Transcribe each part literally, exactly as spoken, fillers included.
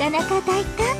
かなか大胆。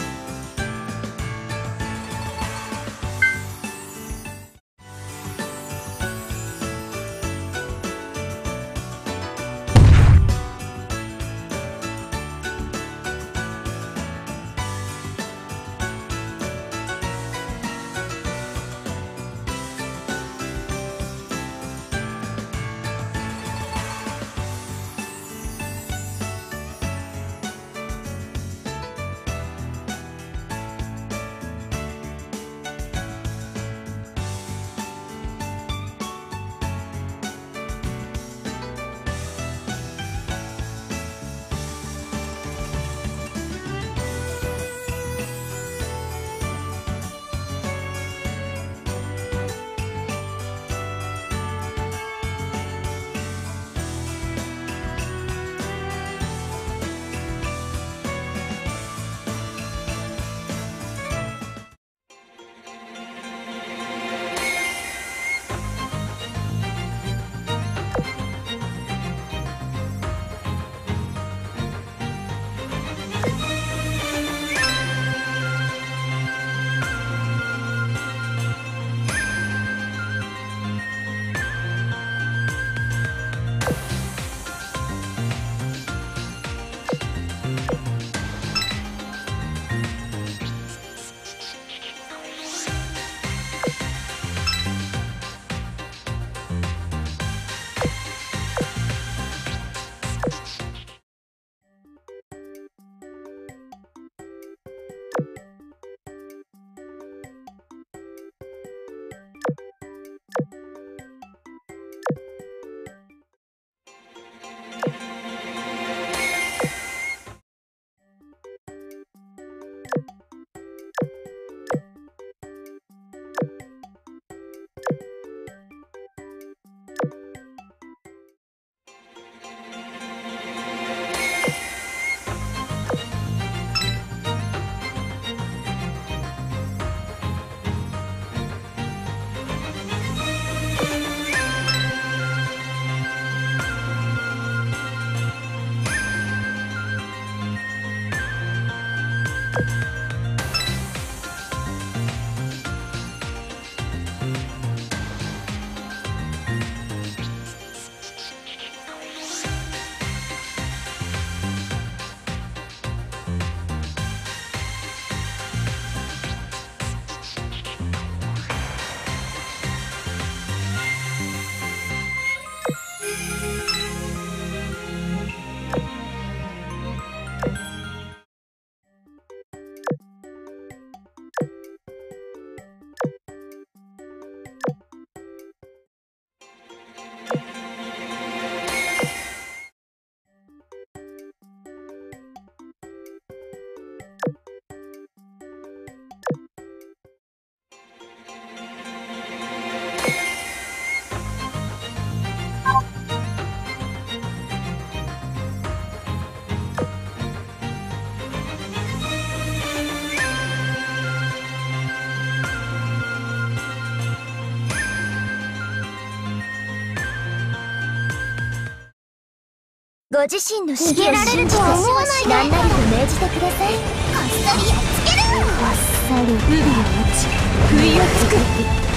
ご自身の指揮を信じて何なりと命じてください。こっそりやっつける。こっそり海を打ち不意をつく。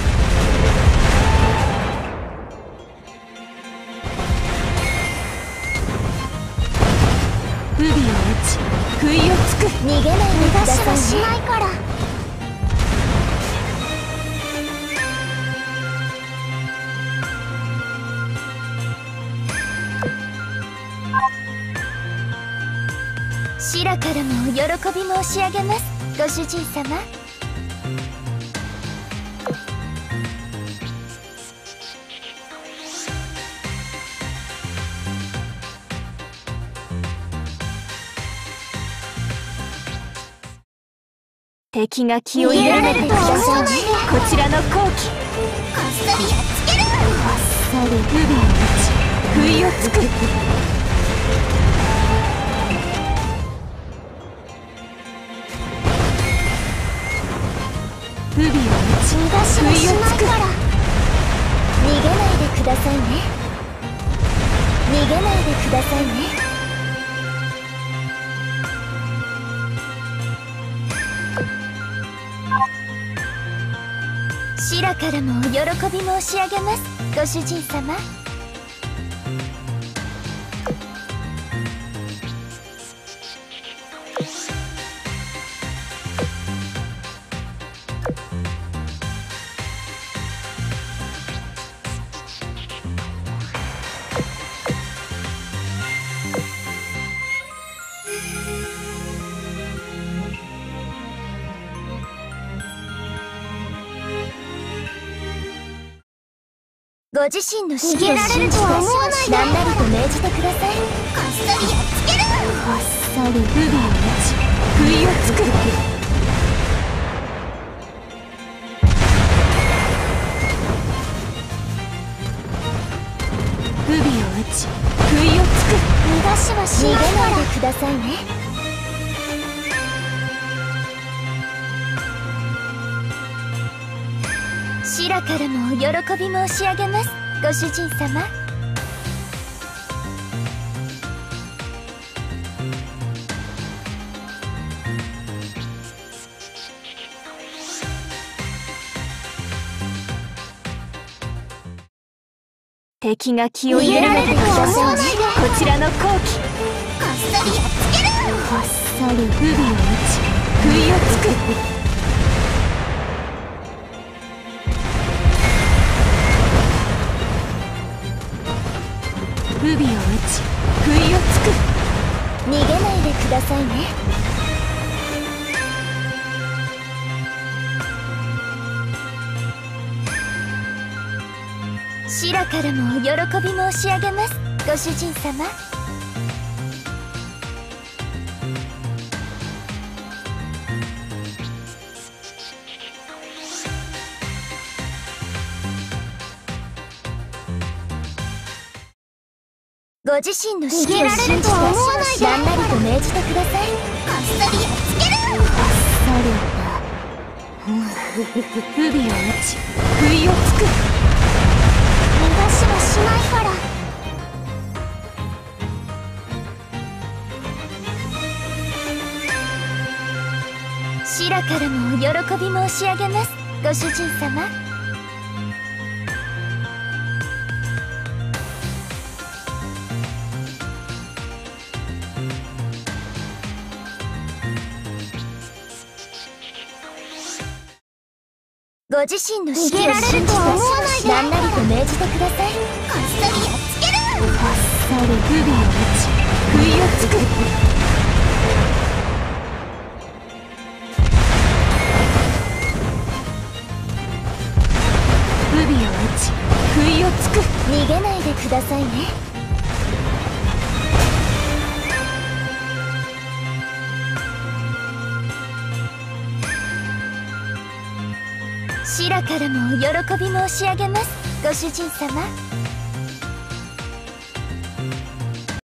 海を打ち不意をつく。逃げないでくださいね。逃がしはしないから。シラからもお喜び申し上げます、ご主人様。敵が気を入れないでくださいね。こちらの好機。こっそりやっつける。こっそり海を打ち不意をつく。海を打ち逃がしはしないから。逃げないでくださいね。逃げないでくださいね。 シラからもお喜び申し上げます、ご主人様。ご自身の死を信じて何なりと命じてください。こっそりやっつける。こっそり不備を打ち不意をつく。不備を打ち不意をつく。逃がしはしないから逃げないでくださいね。シラからもお喜び申し上げます、ご主人様。敵が気を緩めてくださいね。こちらの好機。こっそりやっつける。こっそり不備を打ち不意をつく。不備を打ち不意をつく。逃げないでくださいね。シラからもお喜び申し上げます、ご主人様。ご自身の死を信じて何なりと命じてください。こっそりやっつける。こっそりだ。不備を打ち不意をつく。逃がしはしないから。シラからもお喜び申し上げます、ご主人様。ご自身の死を信じて何なりと命じてください。こっそりやっつける。こっそり不備を打ち不意をつく。不備を打ち不意をつく。逃げないでくださいね。シラからもお喜び申し上げます、ご主人様。